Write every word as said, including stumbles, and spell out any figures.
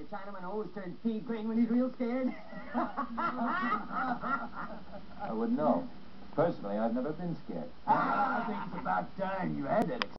the Chinaman always turns pea green when he's real scared? I wouldn't know. Personally, I've never been scared. I think it's about time you had that